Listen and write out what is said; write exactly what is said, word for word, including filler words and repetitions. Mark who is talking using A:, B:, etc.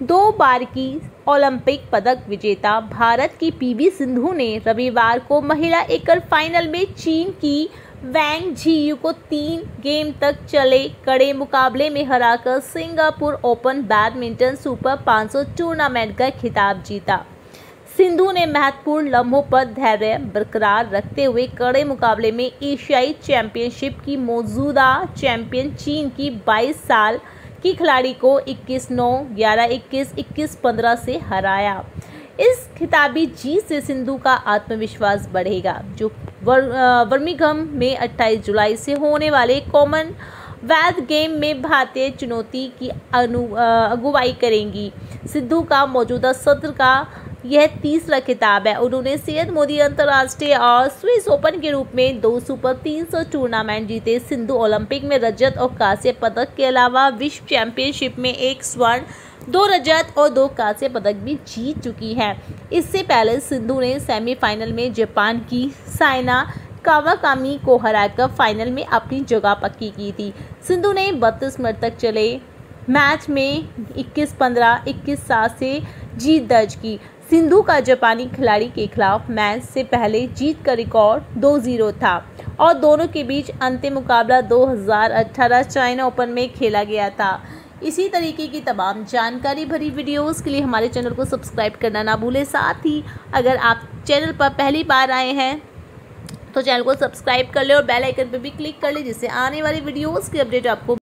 A: दो बार की ओलंपिक पदक विजेता भारत की पीवी सिंधु ने रविवार को महिला एकल फाइनल में चीन की वैंग झियू को तीन गेम तक चले कड़े मुकाबले में हराकर सिंगापुर ओपन बैडमिंटन सुपर पाँच सौ टूर्नामेंट का खिताब जीता। सिंधु ने महत्वपूर्ण लम्हों पर धैर्य बरकरार रखते हुए कड़े मुकाबले में एशियाई चैंपियनशिप की मौजूदा चैंपियन चीन की बाईस साल की खिलाड़ी को इक्कीस नौ, ग्यारह इक्कीस, इक्कीस पंद्रह से हराया। इस खिताबी जीत से सिंधु का आत्मविश्वास बढ़ेगा, जो बर्मिंघम में अट्ठाईस जुलाई से होने वाले कॉमनवेल्थ गेम में भारतीय चुनौती की अगुवाई करेंगी। सिंधु का मौजूदा सत्र का यह तीसरा खिताब है। उन्होंने सैयद मोदी अंतर्राष्ट्रीय और स्विस ओपन के रूप में दो सुपर तीन सौ टूर्नामेंट जीते। सिंधु ओलंपिक में रजत और कांस्य पदक के अलावा विश्व चैंपियनशिप में एक स्वर्ण, दो रजत और दो कांस्य पदक भी जीत चुकी है। इससे पहले सिंधु ने सेमीफाइनल में जापान की साइना कावाकामी को हराकर फाइनल में अपनी जगह पक्की की थी। सिंधु ने बत्तीस मिनट तक चले मैच में इक्कीस पंद्रह, इक्कीस सात से जीत दर्ज की। सिंधु का जापानी खिलाड़ी के खिलाफ मैच से पहले जीत का रिकॉर्ड दो जीरो था और दोनों के बीच अंतिम मुकाबला दो हज़ार अठारह चाइना ओपन में खेला गया था। इसी तरीके की तमाम जानकारी भरी वीडियोस के लिए हमारे चैनल को सब्सक्राइब करना ना भूलें। साथ ही अगर आप चैनल पर पहली बार आए हैं तो चैनल को सब्सक्राइब कर ले और बेल आइकन पर भी क्लिक कर ले, जिससे आने वाली वीडियोस की अपडेट आपको